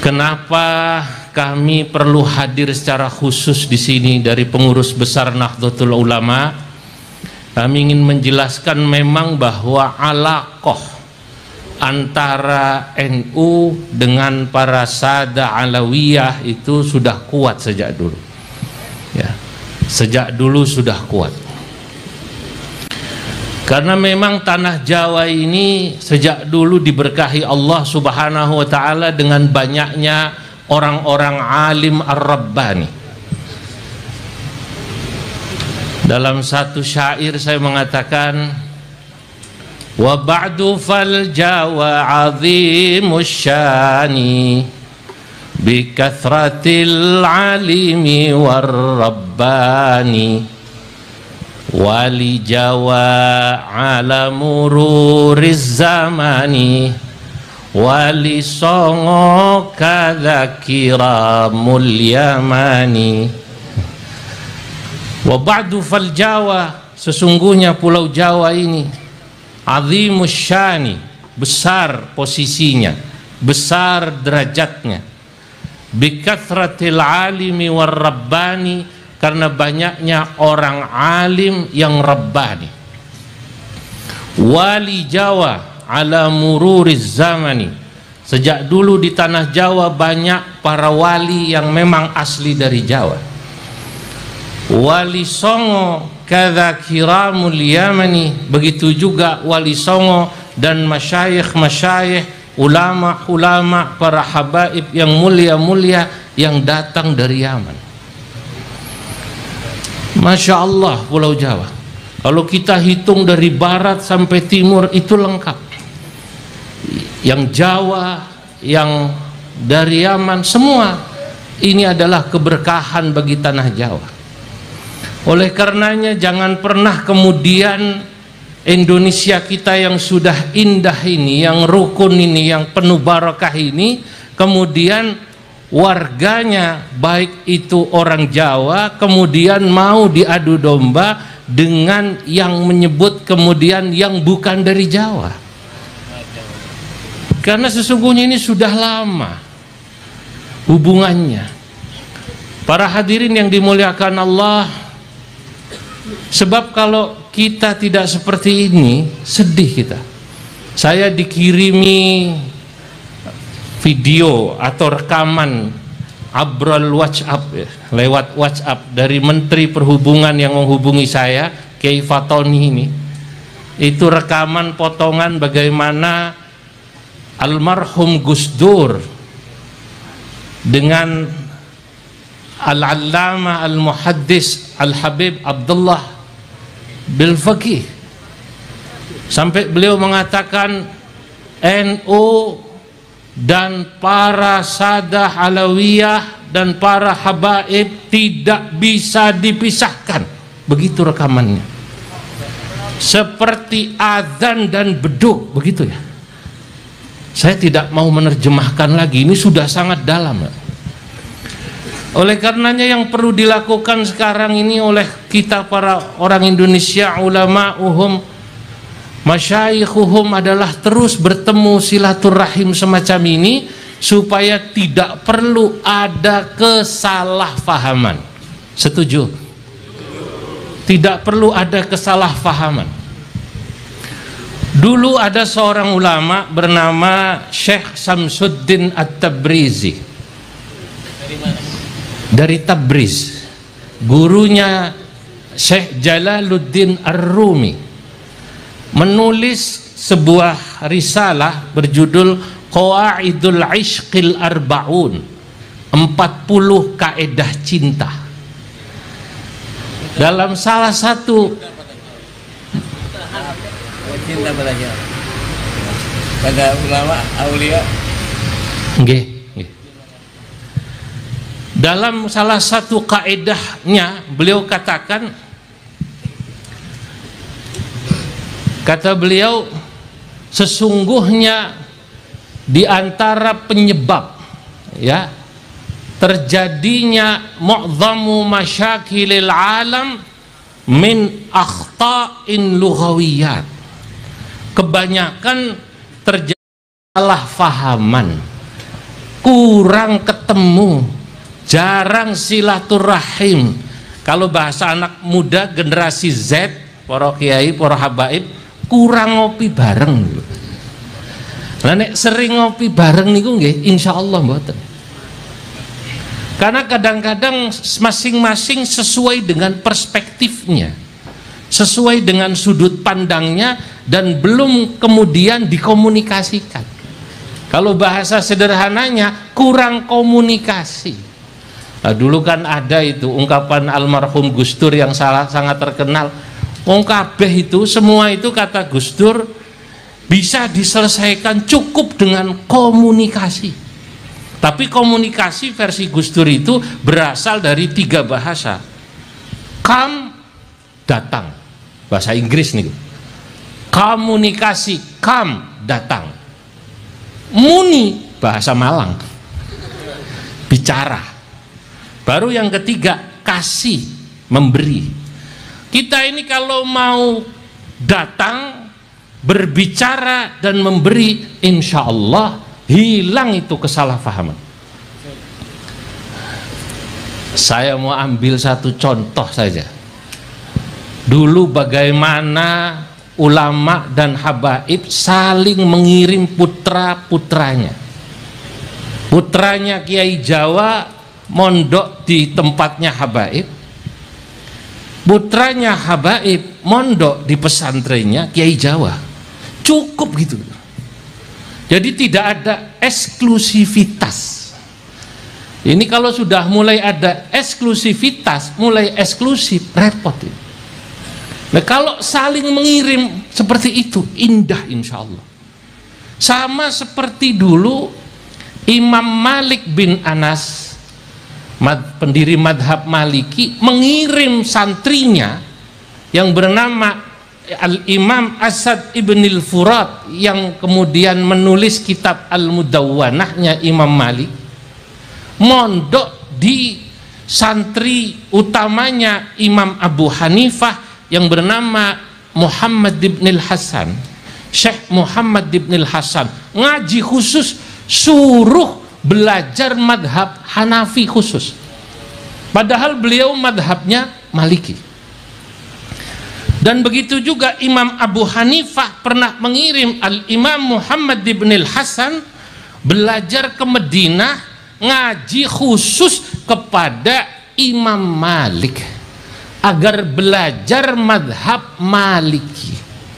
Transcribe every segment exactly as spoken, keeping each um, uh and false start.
Kenapa kami perlu hadir secara khusus di sini dari pengurus besar Nahdlatul Ulama? Kami ingin menjelaskan memang bahwa alaqah antara N U dengan para sada alawiyah itu sudah kuat sejak dulu. Ya, sejak dulu sudah kuat. Karena memang tanah Jawa ini sejak dulu diberkahi Allah Subhanahu wa taala dengan banyaknya orang-orang alim ar-rabbani. Dalam satu syair saya mengatakan, wa ba'du fal Jawa 'azimus syani bi kathratil alimi war rabbani wali Jawa ala mururiz zamani wali songo kadzakira mulyamani. Wa ba'du fal Jawa, sesungguhnya pulau Jawa ini azimus syani, besar posisinya, besar derajatnya, bi kathratil alimi war rabbani, karena banyaknya orang alim yang rabbani. Wali Jawa ala mururiz zamani, sejak dulu di tanah Jawa banyak para wali yang memang asli dari Jawa. Wali Songo kadza kiramul yamani, begitu juga wali Songo dan masyayikh-masyayikh, ulama-ulama, para habaib yang mulia-mulia yang datang dari Yaman. Masya Allah, pulau Jawa, kalau kita hitung dari barat sampai timur itu lengkap. Yang Jawa, yang dari Yaman, semua ini adalah keberkahan bagi tanah Jawa. Oleh karenanya jangan pernah kemudian Indonesia kita yang sudah indah ini, yang rukun ini, yang penuh barakah ini, kemudian warganya baik itu orang Jawa kemudian mau diadu domba dengan yang menyebut kemudian yang bukan dari Jawa. Karena sesungguhnya ini sudah lama hubungannya. Para hadirin yang dimuliakan Allah, sebab kalau kita tidak seperti ini sedih kita. Saya dikirimi video atau rekaman abrol WhatsApp, ya, lewat WhatsApp dari Menteri Perhubungan yang menghubungi saya, Kiai Fatoni ini. Itu rekaman potongan bagaimana almarhum Gus Dur dengan al-allama al-muhaddis al-habib Abdullah bil Faqih, sampai beliau mengatakan N U dan para sadah alawiyah dan para habaib tidak bisa dipisahkan. Begitu rekamannya, seperti azan dan beduk, begitu ya. Saya tidak mau menerjemahkan lagi, ini sudah sangat dalam ya. Oleh karenanya yang perlu dilakukan sekarang ini oleh kita para orang Indonesia, ulama'uhum, masyayikhuhum, adalah terus bertemu silaturahim semacam ini supaya tidak perlu ada kesalahpahaman. Setuju? Tidak perlu ada kesalahpahaman. Dulu ada seorang ulama bernama Syekh Samsuddin At-Tabrizi dari Tabriz, gurunya Syekh Jalaluddin Ar-Rumi, menulis sebuah risalah berjudul Qawaidul Ishqil Arba'un, empat puluh kaedah cinta. Dalam salah satu cinta belajar pada ulama aulia. Nggih, nggih. Dalam salah satu kaedahnya beliau katakan, kata beliau, sesungguhnya di antara penyebab ya terjadinya mu'dhamu masyakilil alam min akhta'in lughawiyat, kebanyakan terjadi salah fahaman kurang ketemu, jarang silaturahim. Kalau bahasa anak muda generasi Z, para kiai, para habaib, kurang ngopi bareng. Lah nek sering ngopi bareng niku nggih insyaallah mboten. Karena kadang-kadang masing-masing sesuai dengan perspektifnya, sesuai dengan sudut pandangnya, dan belum kemudian dikomunikasikan. Kalau bahasa sederhananya kurang komunikasi. Nah, dulu kan ada itu ungkapan almarhum Gus Dur yang salah, sangat terkenal. Wong kabeh itu, semua itu kata Gus Dur bisa diselesaikan cukup dengan komunikasi. Tapi komunikasi versi Gus Dur itu berasal dari tiga bahasa. Come, datang, bahasa Inggris nih. Komunikasi, come, datang. Muni, bahasa Malang, bicara. Baru yang ketiga, kasih, memberi. Kita ini kalau mau datang, berbicara dan memberi, insya Allah hilang itu kesalahpahaman. Saya mau ambil satu contoh saja. Dulu bagaimana ulama dan habaib saling mengirim putra-putranya. Putranya Kiai Jawa mondok di tempatnya habaib, putranya habaib mondok di pesantrennya Kiai Jawa. Cukup gitu. Jadi tidak ada eksklusivitas. Ini kalau sudah mulai ada eksklusivitas, mulai eksklusif, repot ini. Nah, kalau saling mengirim seperti itu, indah insya Allah. Sama seperti dulu Imam Malik bin Anas, pendiri madhab Maliki, mengirim santrinya yang bernama Al-Imam Asad ibnil Furat, yang kemudian menulis kitab Al-Mudawwanahnya Imam Malik, mondok di santri utamanya Imam Abu Hanifah yang bernama Muhammad ibnil Hasan, Syekh Muhammad ibnil Hasan, ngaji khusus, suruh belajar madhab Hanafi khusus, padahal beliau madhabnya Maliki. Dan begitu juga Imam Abu Hanifah pernah mengirim Al-Imam Muhammad ibnil Hasan belajar ke Madinah, ngaji khusus kepada Imam Malik agar belajar madhab Maliki,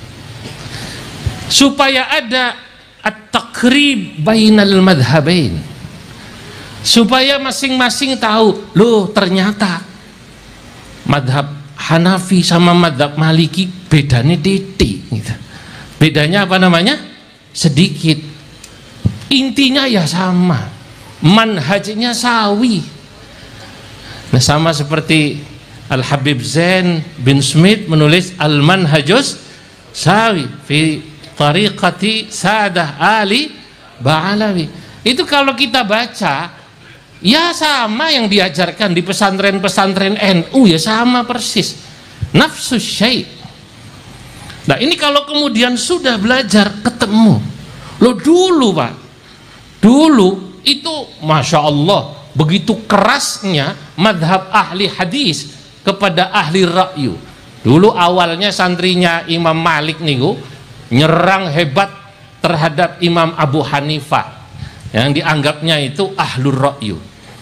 supaya ada at-taqrib bainal madhabain, supaya masing-masing tahu, loh ternyata madhab Hanafi sama madhab Maliki bedanya titik gitu. Bedanya apa namanya? Sedikit. Intinya ya sama, manhajnya sawi. Nah, sama seperti Al-Habib Zain bin Smith menulis Al-Manhajus Sawi fi Tariqati Sadah Ali Ba'alawi. Itu kalau kita baca, ya sama yang diajarkan di pesantren-pesantren N U, ya sama persis, nafsus syai'. Nah ini kalau kemudian sudah belajar ketemu, lo dulu Pak, dulu itu Masya Allah begitu kerasnya madhab ahli hadis kepada ahli ra'yu. Dulu awalnya santrinya Imam Malik niku nyerang hebat terhadap Imam Abu Hanifah yang dianggapnya itu ahlur ra'yu.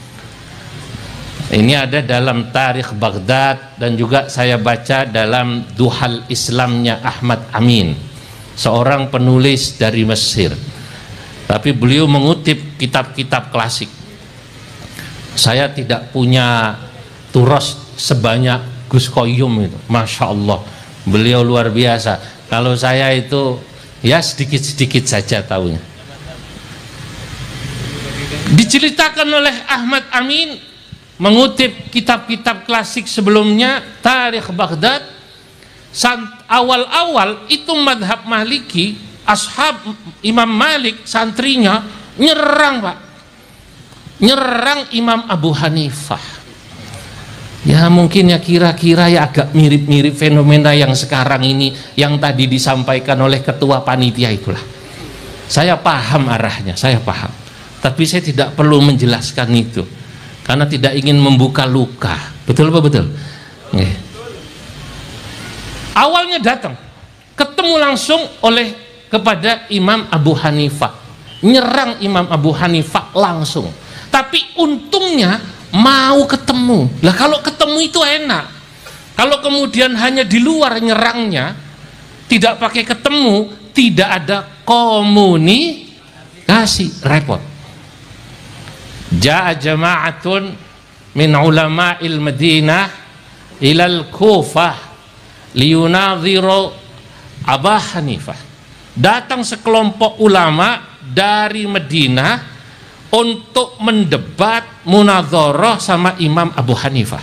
Ini ada dalam Tarikh Baghdad, dan juga saya baca dalam Duhal Islamnya Ahmad Amin, seorang penulis dari Mesir. Tapi beliau mengutip kitab-kitab klasik. Saya tidak punya turos sebanyak Gus Qayyum itu, Masya Allah, beliau luar biasa. Kalau saya itu ya sedikit-sedikit saja tahunya. Diceritakan oleh Ahmad Amin, mengutip kitab-kitab klasik sebelumnya, Tarikh Baghdad, awal-awal itu madhab Maliki, ashab Imam Malik, santrinya nyerang Pak, nyerang Imam Abu Hanifah. Ya mungkin ya kira-kira ya agak mirip-mirip fenomena yang sekarang ini, yang tadi disampaikan oleh ketua panitia itulah. Saya paham arahnya, saya paham. tapi saya tidak perlu menjelaskan itu karena tidak ingin membuka luka. Betul apa betul? Nih. Awalnya datang, ketemu langsung oleh kepada Imam Abu Hanifah, nyerang Imam Abu Hanifah langsung. Tapi untungnya mau ketemu. Lah kalau ketemu itu enak. Kalau kemudian hanya di luar nyerangnya, tidak pakai ketemu, tidak ada komunikasi, repot. Ja'a jama'atun min ulama'il Madinah ilal Kufah liyunadhiru Abu Hanifah. Datang sekelompok ulama dari Madinah untuk mendebat munadharah sama Imam Abu Hanifah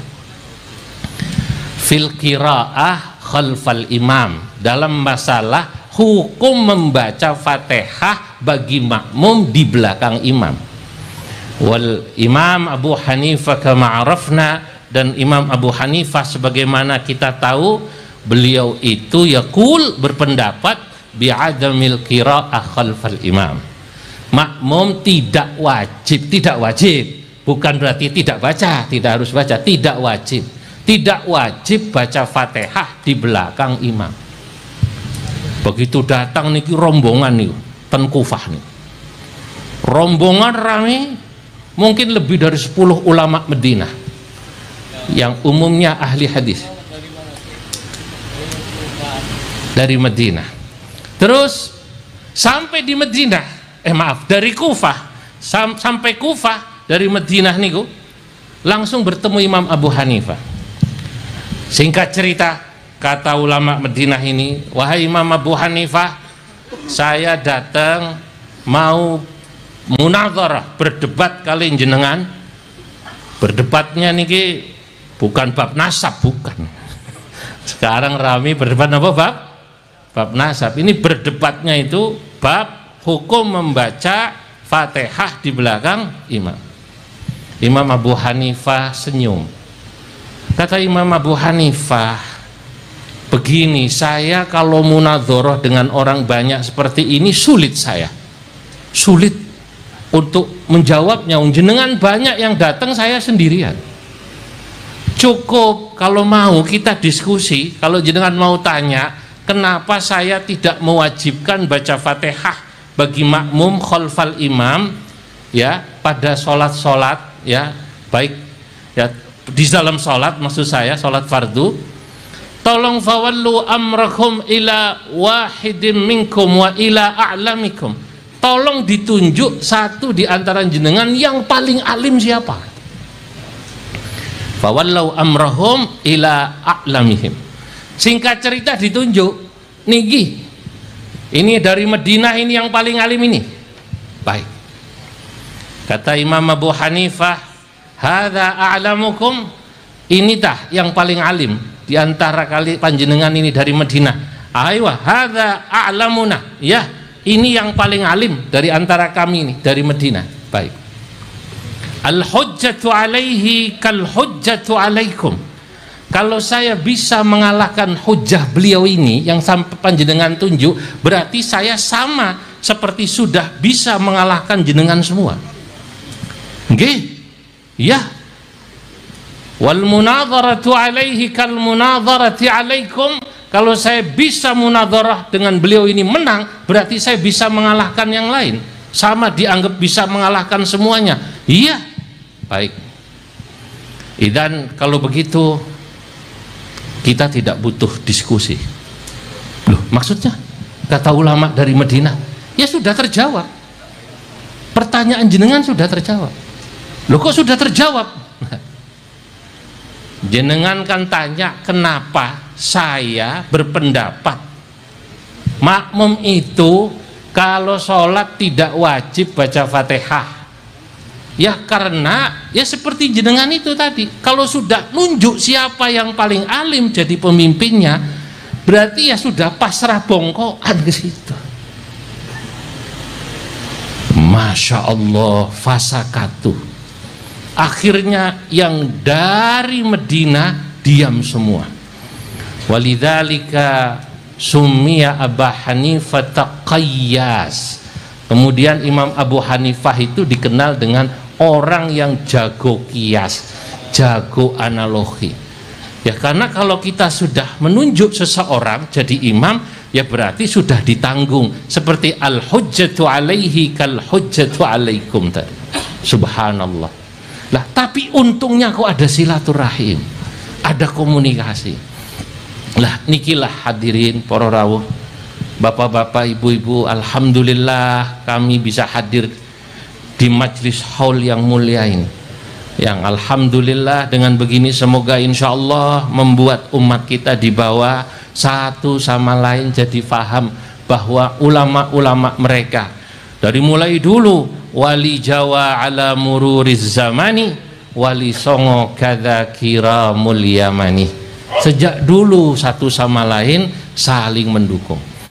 fil qiraah khalfal imam, dalam masalah hukum membaca Fatihah bagi makmum di belakang imam. Wal Imam Abu Hanifah kama arafna, dan Imam Abu Hanifah sebagaimana kita tahu, beliau itu yaqul, berpendapat bi'adamil qiraah khalfal imam. Makmum tidak wajib, tidak wajib, bukan berarti tidak baca, tidak harus baca, tidak wajib, tidak wajib baca Fatihah di belakang imam. Begitu datang niki rombongan nih, ten Kufah nih, rombongan rame, mungkin lebih dari sepuluh ulama Madinah yang umumnya ahli hadis dari Madinah. Terus sampai di Madinah, eh maaf dari Kufah sam sampai Kufah dari Madinah niku langsung bertemu Imam Abu Hanifah. Singkat cerita, kata ulama Madinah ini, wahai Imam Abu Hanifah, saya datang mau munadharah, berdebat kali jenengan. Berdebatnya niki bukan bab nasab, bukan. Sekarang rame berdebat apa bab? Bab nasab. Ini berdebatnya itu bab hukum membaca Fatihah di belakang imam. Imam Abu Hanifah senyum. Kata Imam Abu Hanifah, begini, saya kalau munadharah dengan orang banyak seperti ini sulit, saya sulit untuk menjawabnya. Jenengan banyak yang datang, saya sendirian. Cukup kalau mau kita diskusi, kalau jenengan mau tanya kenapa saya tidak mewajibkan baca Fatihah bagi makmum khalfal imam, ya, pada sholat-sholat, ya, baik ya di dalam sholat, maksud saya sholat fardu, tolong fawallu amrakum ila wahidin minkum wa ila a'lamikum, tolong ditunjuk satu di antara jenengan yang paling alim siapa. Fawallu amrahum ila a'lamihim. Singkat cerita ditunjuk, niki ini dari Madinah, ini yang paling alim ini. Baik, kata Imam Abu Hanifah, hadza a'lamukum, ini tah yang paling alim di antara kali panjenengan ini dari Madinah. Aywa hadza a'lamuna, ya ini yang paling alim dari antara kami ini dari Madinah. Baik, al hujjatu alaihi kal hujjatu alaikum, kalau saya bisa mengalahkan hujjah beliau ini yang sampai panjenengan tunjuk, berarti saya sama seperti sudah bisa mengalahkan jenengan semua. Nggih, ya. Wal munadharatu alaihi kal munadharati alaikum, kalau saya bisa munadharah dengan beliau ini menang, berarti saya bisa mengalahkan yang lain, sama dianggap bisa mengalahkan semuanya. Iya. Baik, idan kalau begitu kita tidak butuh diskusi. Loh, maksudnya kata ulama dari Madinah, ya sudah terjawab, pertanyaan jenengan sudah terjawab. Loh, kok sudah terjawab? Jenengan kan tanya kenapa saya berpendapat makmum itu kalau sholat tidak wajib baca Fatihah. Ya karena ya seperti jenengan itu tadi, kalau sudah nunjuk siapa yang paling alim jadi pemimpinnya, berarti ya sudah pasrah bongkokan ke situ. Masya Allah, fasakatu. Akhirnya yang dari Madinah diam semua. Walidzalika summiya Abu Hanifah taqayyas, Kemudian Imam Abu Hanifah itu dikenal dengan orang yang jago kias, jago analogi. Ya karena kalau kita sudah menunjuk seseorang jadi imam, ya berarti sudah ditanggung. Seperti al-hujjatu alaihi kal hujjatu alaikum tadi. Subhanallah. Lah tapi untungnya kok ada silaturahim, ada komunikasi. Lah nikilah hadirin para rawuh, bapak-bapak, ibu-ibu, alhamdulillah kami bisa hadir di majlis haul yang mulia ini. Yang alhamdulillah dengan begini semoga insya Allah membuat umat kita di bawah satu sama lain jadi faham bahwa ulama-ulama mereka dari mulai dulu wali Jawa ala mururiz zamani wali Songo kada kiramul yamani, sejak dulu satu sama lain saling mendukung.